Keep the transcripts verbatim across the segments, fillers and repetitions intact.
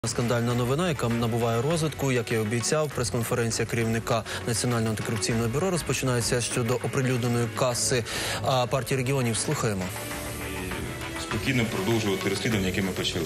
Скандальна новина, яка набуває розвитку, як і обіцяв, прес-конференція керівника Національного антикорупційного бюро розпочинається щодо оприлюдненої каси партії регіонів. Слухаємо. Спокійно продовжувати розслідування, яке ми почали.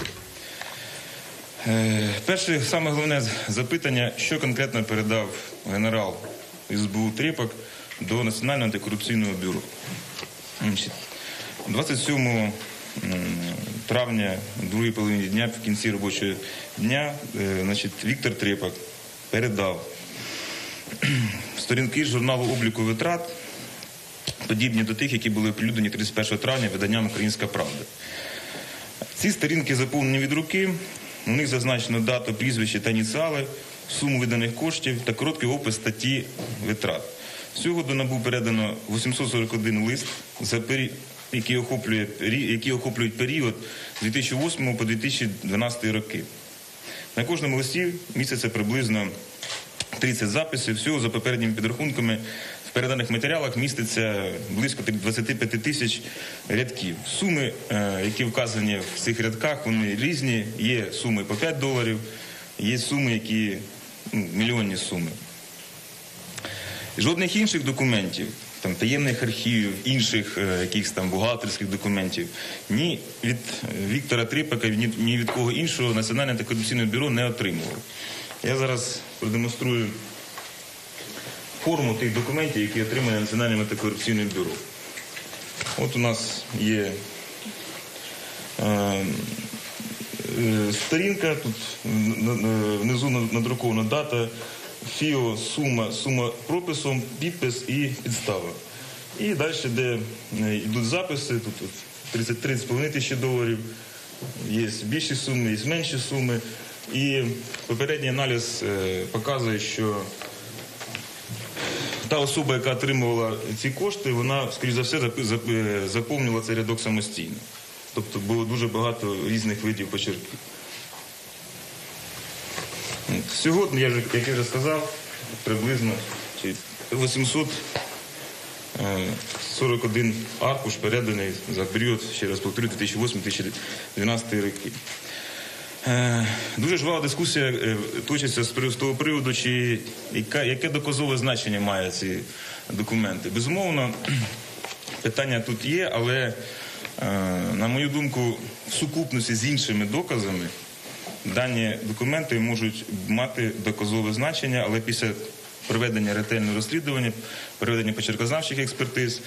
Е, перше, саме головне запитання, що конкретно передав генерал ес бе у Трєпак до Національного антикорупційного бюро. двадцять сьомого травня, в другій половині дня, в кінці робочого дня, е, значить, Віктор Трєпак передав сторінки журналу обліку витрат, подібні до тих, які були оприлюднені тридцять першого травня виданням «Українська правда». Ці сторінки заповнені від руки, у них зазначено дату, прізвище та ініціали, суму виданих коштів та короткий опис статті витрат. Всього до НАБУ передано вісімсот сорок один лист, за пері... які, охоплює... які охоплюють період з дві тисячі восьмого по дві тисячі дванадцятий роки. На кожному листі міститься приблизно тридцять записів. Всього, за попередніми підрахунками, в переданих матеріалах міститься близько двадцять п'ять тисяч рядків. Суми, які вказані в цих рядках, вони різні. Є суми по п'ять доларів, є суми, які ну, мільйонні суми. Жодних інших документів, там, таємних архівів, інших е, якихось там бухгалтерських документів, ні від Віктора Трєпака, ні, ні від кого іншого Національне антикорупційне бюро не отримував. Я зараз продемонструю форму тих документів, які отримали Національне антикорупційне бюро. От у нас є е, е, сторінка, тут внизу надрукована дата, ФІО, сума, сума прописом, підпис і підстава. І далі, де йдуть записи, тут тридцять три з половиною тисячі доларів, є більші суми, є менші суми. І попередній аналіз показує, що та особа, яка отримувала ці кошти, вона, скоріш за все, заповнила цей рядок самостійно. Тобто було дуже багато різних видів почерків. Всього, я ж, як я вже сказав, приблизно вісімсот сорок один аркуш переданий за період, ще раз повторю, дві тисячі восьмий - дві тисячі дванадцятий роки. Дуже жвава дискусія точиться з того приводу, чи яке, яке доказове значення мають ці документи. Безумовно, питання тут є, але, на мою думку, в сукупності з іншими доказами дані документи можуть мати доказове значення, але після проведення ретельного розслідування, проведення почеркознавчих експертиз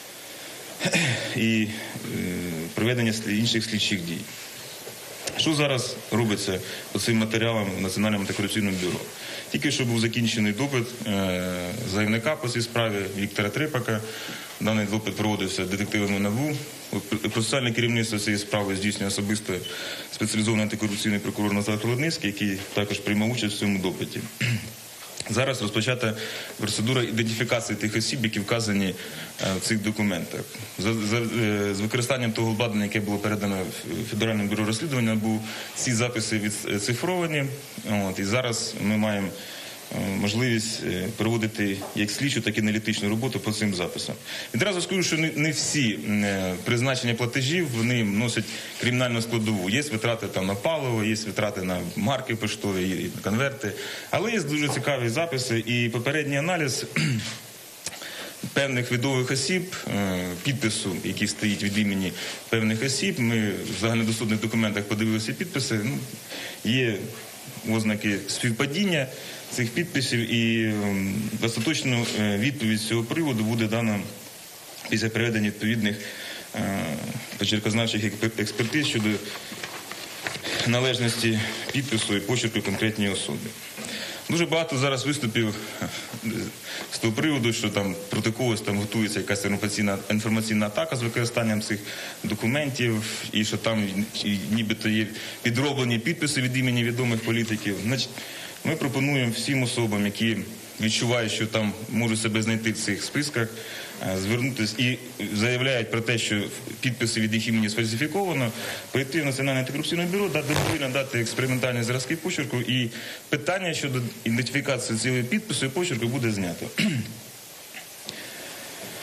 і е, проведення інших слідчих дій. Що зараз робиться по цим матеріалам в Національному антикорупційному бюро? Тільки що був закінчений допит е, заявника по цій справі Віктора Трєпака. Даний допит проводився детективами НАБУ. Процесуальне керівництво цієї справи здійснює особисто спеціалізований антикорупційний прокурор Назар Холодницький, який також приймав участь в цьому допиті. Зараз розпочата процедура ідентифікації тих осіб, які вказані в цих документах. За, за, з використанням того обладнання, яке було передано в Федеральному бюро розслідування, були ці записи відцифровані. От, і зараз ми маємо можливість проводити як слідчу, так і аналітичну роботу по цим записам. Відразу скажу, що не всі призначення платежів, вони носять кримінальну складову. Є витрати там на паливо, є витрати на марки поштові, конверти. Але є дуже цікаві записи і попередній аналіз певних відомих осіб, підпису, який стоїть від імені певних осіб. Ми в загальнодоступних документах подивилися підписи. Ну, є ознаки співпадіння цих підписів, і остаточну відповідь з цього приводу буде дана після проведення відповідних почеркознавчих експертиз щодо належності підпису і почерку конкретній особи. Дуже багато зараз виступів з того приводу, що там проти когось там готується якась інформаційна, інформаційна атака з використанням цих документів, і що там і, нібито є підроблені підписи від імені відомих політиків. Значить, ми пропонуємо всім особам, які відчувають, що там можуть себе знайти в цих списках, звернутися і заявляють про те, що підписи від їх імені сфальсифіковано, прийти в Національне антикорупційне бюро, добровільно дати експериментальні зразки почерку, і питання щодо ідентифікації цього підпису і почерку буде знято.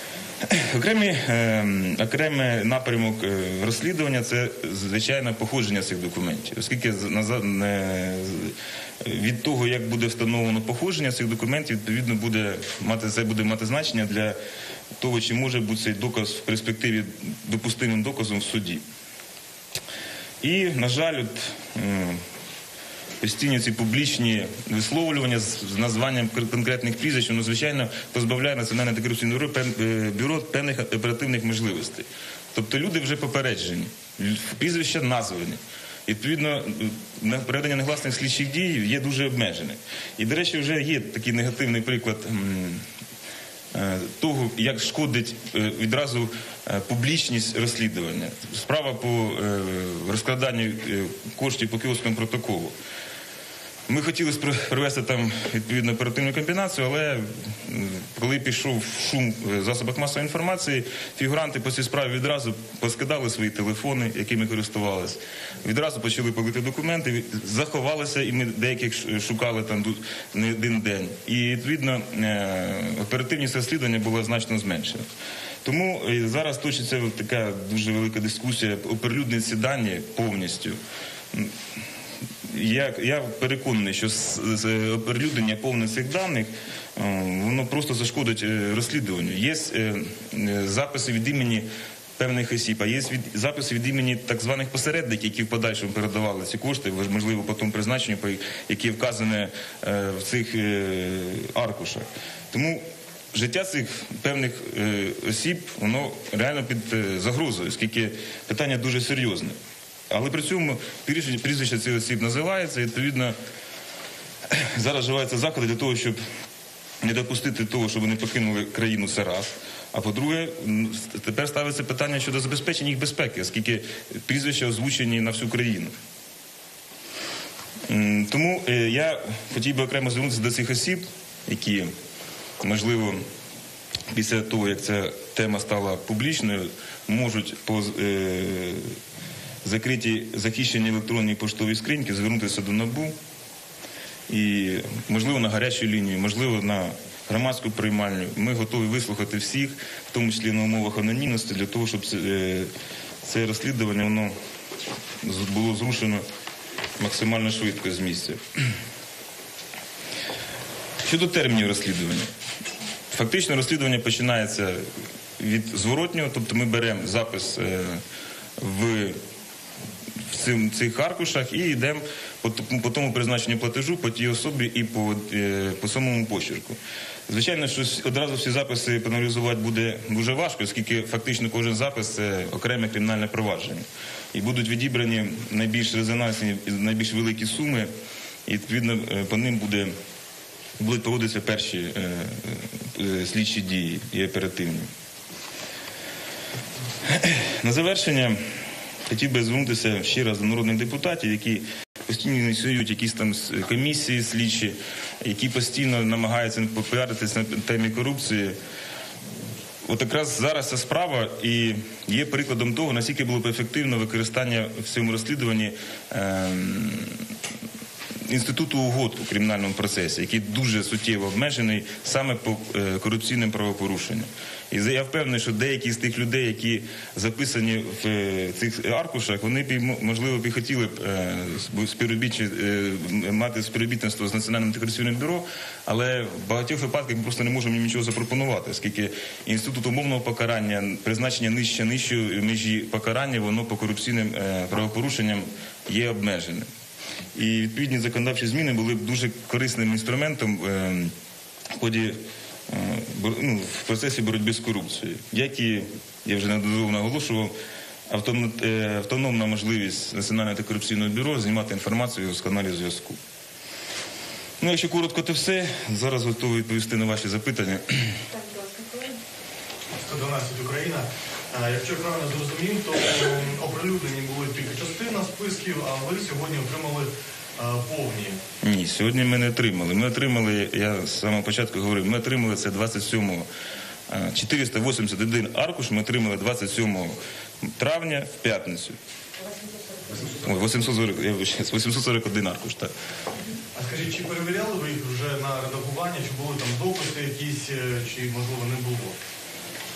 Окремий, е, окремий напрямок е, розслідування – це, звичайно, походження цих документів. Оскільки назад, не, від того, як буде встановлено походження цих документів, відповідно, буде мати, це буде мати значення для того, чи може бути цей доказ в перспективі допустимим доказом в суді. І, на жаль, от, е, постійні ці публічні висловлювання з названням конкретних прізвищ, воно, звичайно, позбавляє Національне антикорупційне бюро, бюро певних оперативних можливостей. Тобто люди вже попереджені, прізвища названі. І, відповідно, проведення негласних слідчих дій є дуже обмежене. І, до речі, вже є такий негативний приклад того, як шкодить відразу публічність розслідування. Справа по розкраданню коштів по Кіотському протоколу. Ми хотіли провести там відповідну оперативну комбінацію, але коли пішов шум в засобах масової інформації, фігуранти по цій справі відразу поскидали свої телефони, якими користувалися, відразу почали палити документи, заховалися, і ми деяких шукали там не один день. І, відповідно, оперативність розслідування була значно зменшена. Тому зараз точиться така дуже велика дискусія, оприлюднить ці дані повністю. Я, я переконаний, що оприлюднення повних цих даних, воно просто зашкодить розслідуванню. Є записи від імені певних осіб, а є від, записи від імені так званих посередників, які в подальшому передавали ці кошти, можливо, по тому призначенню, які вказані в цих аркушах. Тому життя цих певних осіб, воно реально під загрозою, оскільки питання дуже серйозне. Але при цьому прізвище цих осіб називається, і, відповідно, зараз вживаються заходи для того, щоб не допустити того, щоб вони покинули країну, це раз. А по-друге, тепер ставиться питання щодо забезпечення їх безпеки, оскільки прізвища озвучені на всю країну. Тому я хотів би окремо звернутися до цих осіб, які, можливо, після того, як ця тема стала публічною, можуть по закриті захищені електронні поштові скриньки звернутися до НАБУ і, можливо, на гарячу лінію, можливо, на громадську приймальню. Ми готові вислухати всіх, в тому числі на умовах анонімності, для того, щоб це розслідування воно було зрушено максимально швидко з місця. Щодо термінів розслідування. Фактично розслідування починається від зворотнього, тобто ми беремо запис в в цих аркушах і йдемо по, по тому призначенню платежу, по тій особі і по, по самому почерку. Звичайно, що одразу всі записи проаналізувати буде дуже важко, оскільки фактично кожен запис – це окреме кримінальне провадження. І будуть відібрані найбільш резонансні, найбільш великі суми, і, відповідно, по ним буде, будуть проводитися перші е, е, слідчі дії і оперативні. На завершення хотів би звернутися ще раз до народних депутатів, які постійно ініціюють якісь там комісії слідчі, які постійно намагаються попіаритися на темі корупції. От якраз зараз ця справа і є прикладом того, наскільки було б ефективно використання в цьому розслідуванні е інституту угод у кримінальному процесі, який дуже суттєво обмежений саме по е корупційним правопорушенням. І я впевнений, що деякі з тих людей, які записані в е цих аркушах, вони б, можливо, б і хотіли б е е мати співробітництво з Національним антикорупційним бюро, але в багатьох випадках ми просто не можемо їм нічого запропонувати, оскільки інститут умовного покарання, призначення нижче нижчої межі покарання, воно по корупційним е правопорушенням є обмеженим. І відповідні законодавчі зміни були б дуже корисним інструментом е в ході ну, в процесі боротьби з корупцією. Як і, я вже неодноразово наголошував, автономна можливість Національного антикорупційного бюро знімати інформацію з каналів зв'язку. Ну, якщо коротко, то все. Зараз готовий відповісти на ваші запитання. сто дванадцять Україна. Якщо я правильно зрозумів, то оприлюднені були тільки частина списків, а ви сьогодні отримали повні. Ні, сьогодні ми не отримали. Ми отримали, я з самого початку говорив, ми отримали це двадцять сьомого, чотириста вісімдесят один аркуш ми отримали двадцять сьомого травня в п'ятницю. Ой, вісімсот сорок, вісімсот сорок один аркуш, так. А скажіть, чи перевіряли ви їх вже на редагування, чи були там дописи якісь, чи, можливо, не було?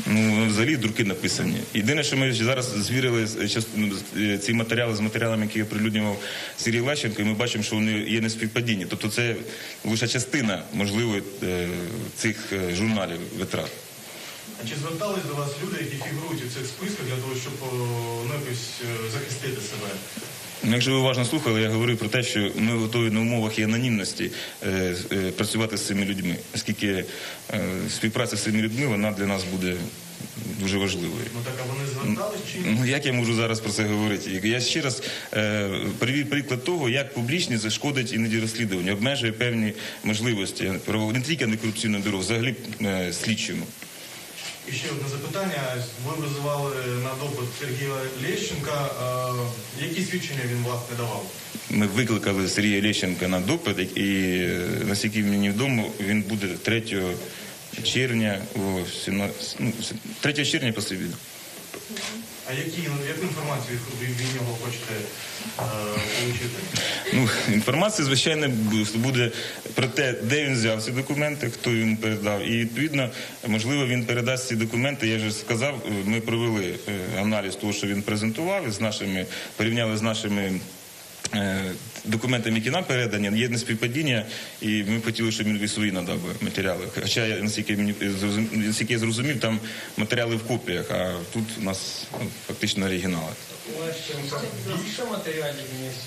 Ну, взагалі друки написані. Єдине, що ми зараз звірили ці матеріали з матеріалами, які оприлюднював Сергій Лещенко, і ми бачимо, що вони є неспівпадіння. Тобто це лише частина, можливо, цих журналів витрат. А чи звертались до вас люди, які фігурують у цих списках для того, щоб ну, якось захистити себе? Якщо ви уважно слухали, я говорив про те, що ми готові на умовах і анонімності е, е, працювати з цими людьми, оскільки е, співпраця з цими людьми, вона для нас буде дуже важливою. Ну так, а вони звертались чи ні? Ну, як я можу зараз про це говорити? Я ще раз е, привів приклад того, як публічність зашкодить іноді розслідування, обмежує певні можливості, не тільки антикорупційного бюро, взагалі е, слідчому. І ще одне запитання. Ви визивали на допит Сергія Лещенка. Які свідчення він, власне, давав? Ми викликали Сергія Лещенка на допит, і, наскільки мені відомо, він буде третього червня, о, сімнадцятого, ну, третього червня після обіду. А які, яку інформацію від, від нього хочете е, отримати? Ну, інформація, звичайно, буде про те, де він взяв ці документи, хто їм передав. І, відповідно, можливо, він передасть ці документи. Я вже сказав, ми провели аналіз того, що він презентував, з нашими, порівняли з нашими документами, які нам передані, є неспівпадіння, і ми хотіли, щоб він і свої надав матеріали. Хоча, наскільки, мені, наскільки я зрозумів, там матеріали в копіях, а тут у нас ну, фактично оригінали. Більше матеріалів,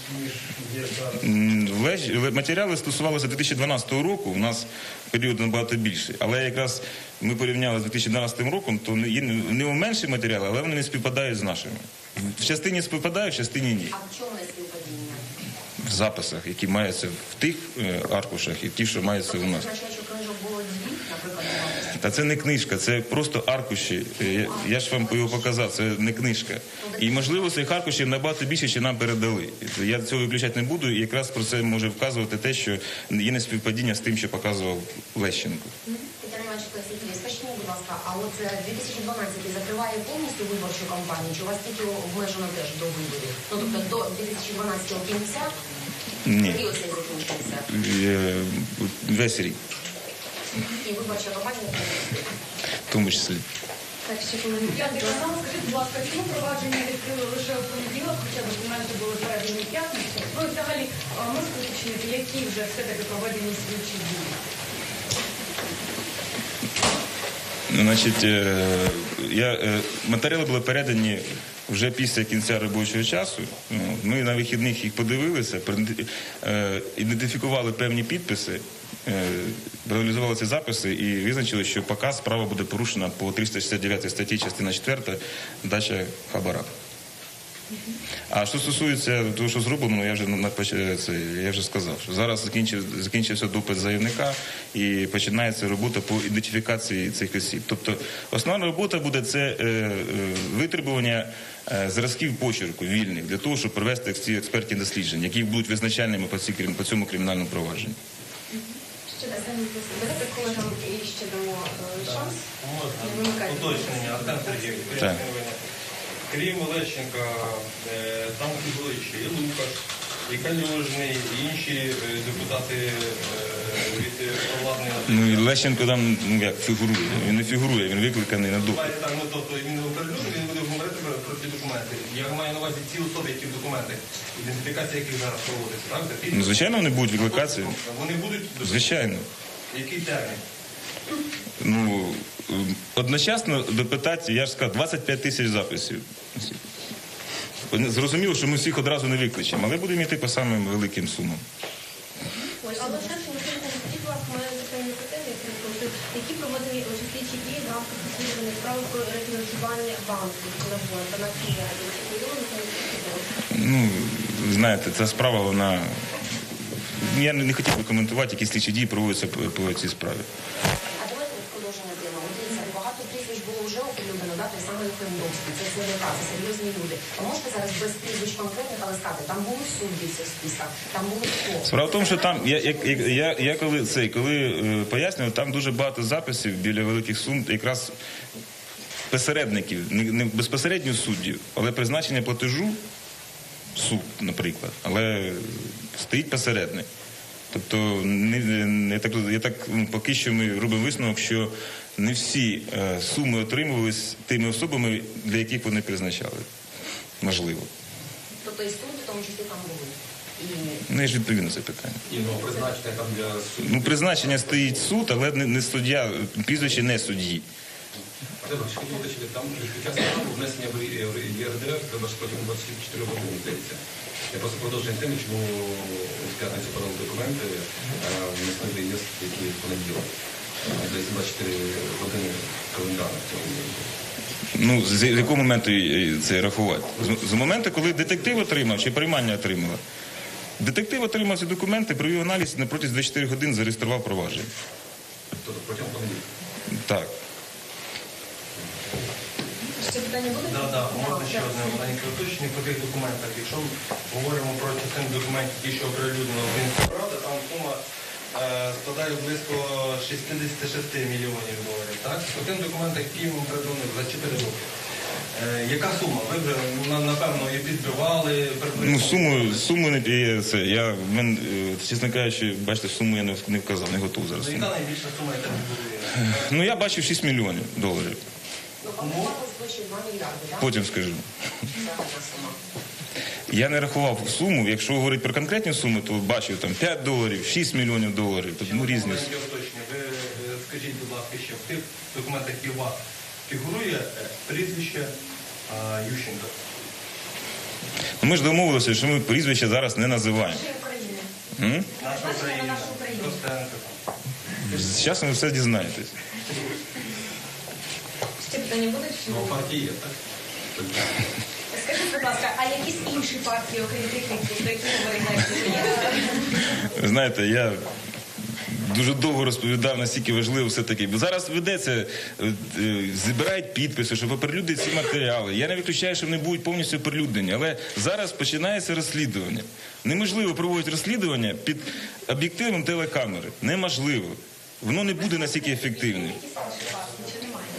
ніж є зараз? Матеріали стосувалися дві тисячі дванадцятого року, у нас період набагато більший. Але якраз ми порівняли з дві тисячі дванадцятим роком, то є не менші матеріали, але вони не співпадають з нашими. В частині співпадають, в частині ні. А в чому не співпадіння? В записах, які маються в тих е, аркушах, і ті, що маються у нас. Це означає, що книжок було дві, наприклад, записів? Та це не книжка, це просто аркуші. Я, я ж вам його показав, це не книжка. І, можливо, цих аркушів набагато більше, ніж нам передали. Я цього виключати не буду, і якраз про це може вказувати те, що є неспівпадіння з тим, що показував Лещенко. Тетяна Іванченко, скажіть мені, будь ласка, а от дві тисячі дванадцятий закриває повністю виборчу кампанію, чи у вас тільки обмежено теж до виборів? Ну, тобто до дві тисячі дванадцятого кінця? Ні. Період цей закінчився. Е, Весь рік, І виборча кампанія? в тому числі. Так, ще коли я сказала, скажіть, будь ласка, чому провадження відкрили лише в понеділок, хоча документи були передані в п'ятницю? Ну і взагалі, а можете уточнити, які вже все-таки проведені слідчі дії? Значить, е, я, е, матеріали були передані вже після кінця робочого часу. Ми на вихідних їх подивилися, е, ідентифікували певні підписи, е, проаналізували ці записи і визначили, що поки справа буде порушена по триста шістдесят дев'ятій статті, частина четверта, дача хабара. А що стосується того, що зроблено, я вже це, я вже сказав, що зараз закінчив, закінчився допит заявника і починається робота по ідентифікації цих осіб. Тобто основна робота буде це е, е, витребування е, зразків почерку вільних для того, щоб провести ці експертні дослідження, які будуть визначальними по, ці, по цьому кримінальному провадженню. Ще давайте колегам ще дамо шанс. Можна уточнення, Артем Сергійович, пояснювання. Крім Лещенка, там були ще і Лукаш, і Калюжний, і інші депутати від владної... Ну, і Лещенко там, ну як, фігурує. Він не фігурує, він викликаний на допит. Так, ну, тобто він оприлюднений, він буде говорити про ті документи. Я маю на увазі ці особи, які в документах, ідентифікація яких зараз проводиться, правда? Ну, звичайно, вони будуть викликатися. Вони будуть... Звичайно. Який термін? Ну, одночасно допитати, я ж сказав, двадцять п'ять тисяч записів. Зрозуміло, що ми всіх одразу не викличемо, але будемо йти по самим великим сумам. Але все ж таки, скажіть, будь ласка, мене запитання питання, які проводені слідчі дії в рамках розслідування справи про рефінансування банків та на Ну, знаєте, ця справа, вона... Я не хотів би коментувати, які слідчі дії проводяться по, по цій справі. А давайте продовження теми. От дивіться, багато прізвищ було вже оприлюднено, да, той самий Левандовський, це ЦВК, це серйозні люди. А можете зараз без прізвищ конкретних, але сказати, там були судді в цих списках, там були хто? Справа в тому, що там, я, я, я, я коли, це, коли е, пояснював, там дуже багато записів біля великих сум, якраз посередників, не, не безпосередньо суддів, але призначення платежу, суд, наприклад, але стоїть посередник. Тобто, не, не, я так, я так, ну, поки що ми робимо висновок, що не всі е, суми отримувались тими особами, для яких вони призначали. Можливо. Тобто і суд, в тому числі там були. І... Ну, я ж відповім на це питання. І ну, призначення там для суду. Ну, призначення стоїть суд, але не, не суддя, прізвище не судді. Треба ж хотів уточнити, там під час справи внесення в ЄРДР треба ж протягом двадцять чотири години, здається. Я просто продовжую тему, чому в п'ятницю подали документи, а внесли в реєстр, який в понеділок. Здається, двадцять чотири години календарних цього моменту. Ну, з якого моменту це рахувати? З, з моменту, коли детектив отримав чи приймальня отримала. Детектив отримав ці документи, провів аналіз, на протязі двадцять чотири годин зареєстрував провадження. Тобто протягом понеділка? Так. Ще питання буде? Да, да, можна ще одне маленьке уточнення по тих документах. Якщо ми говоримо про частину документів, ті, що оприлюднено Українська Правда, там сума е, складає близько шістдесят шість мільйонів доларів. Так? По тим документах, які ми придумали за чотири роки. Е, яка сума? Ви вже, на- напевно, її підбивали, приблизно? Ну, суму, суму не є це. Я, в мене, е, чесно кажучи, бачите, суму я не, не вказав, не готов зараз. Ну, яка найбільша сума, яка фігурує? Ну, я бачив шість мільйонів доларів. Ну, пакували звичайно два мільярди, так? Потім скажу. Загальна сума. Я не рахував суму. Якщо говорити про конкретні суми, то бачив там п'ять доларів, шість мільйонів доларів. Тобто, ну, різні. Маленьке уточнення. Ви е, скажіть, будь ласка, ще в тих документах, які у вас фігурує е, прізвище е, Ющенка. Ми ж домовилися, що ми прізвище зараз не називаємо. Нашої України. М? Наша Бачите, Україна. наша Україна. Костенко там. З часом ви все дізнаєтесь. Ще питання будуть? Ну, партії є, так? Скажіть, будь ласка, а якісь інші партії, окрім тих, про які говорили, є? Ви знаєте, я дуже довго розповідав, наскільки важливо все-таки. Бо зараз ведеться, е, е, збирають підписи, щоб оприлюднити ці матеріали. Я не виключаю, що вони будуть повністю оприлюднені. Але зараз починається розслідування. Неможливо проводити розслідування під об'єктивом телекамери. Неможливо. Воно не буде настільки ефективним. Якісь інші партії, чи немає?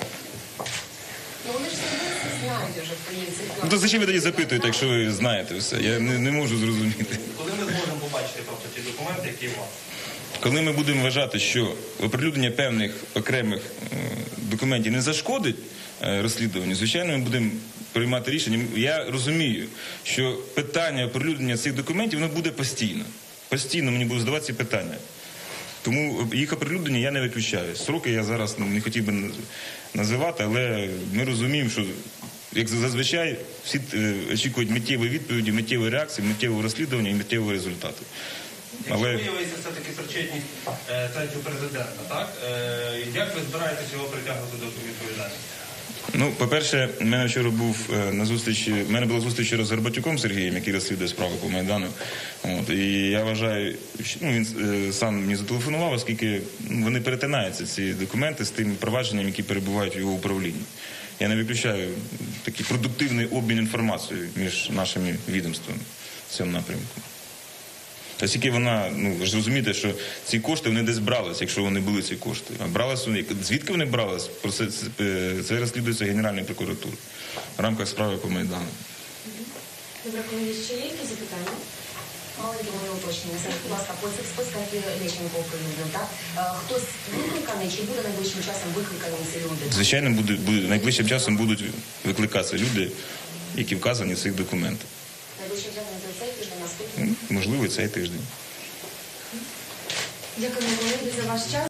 Ну, вони ж всі знають вже, в принципі. Ну, то зачем ви тоді запитуєте, якщо ви знаєте все? Я не, не можу зрозуміти. Коли ми зможемо побачити тобто, ті документи, які у вас? Коли ми будемо вважати, що оприлюднення певних окремих е, документів не зашкодить е, розслідуванню, звичайно, ми будемо приймати рішення. Я розумію, що питання оприлюднення цих документів воно буде постійно. Постійно мені будуть здаватися питання. Тому їх оприлюднення я не виключаю. Строки я зараз не хотів би називати, але ми розуміємо, що як зазвичай всі е, очікують миттєвої відповіді, миттєвої реакції, миттєвого розслідування і миттєвого результату. Якщо Але виявиться все-таки причетність е, третього президента, так? Е, як ви збираєтесь його притягнути до відповідальності? ну, по-перше, в мене вчора був е, на зустрічі, в мене була зустріч вчора з Горбатюком Сергієм, який розслідує справу по Майдану. От, і я вважаю, що ну, він е, сам мені зателефонував, оскільки ну, вони перетинаються, ці документи, з тими провадженнями, які перебувають в його управлінні. Я не виключаю такий продуктивний обмін інформацією між нашими відомствами в цьому напрямку. Оскільки вона, ну ви ж розумієте, що ці кошти вони десь брались, якщо вони були ці кошти. А брались вони, звідки вони брались? Про це, це розслідується Генеральною прокуратурою в рамках справи по Майдану. Добре, колеги, ще є якісь запитання? Маленьке моє уточнення. Скажіть, будь ласка, по цих списках, які Лещенко оприлюднив, так? Е, Хтось викликаний, чи буде найближчим часом викликані ці люди? Звичайно, буде, буде, найближчим часом будуть викликатися люди, які вказані в цих документах. Найближчим часом це цей тиждень, наступний? Можливо, і цей тиждень. Дякую, колеги, за ваш час.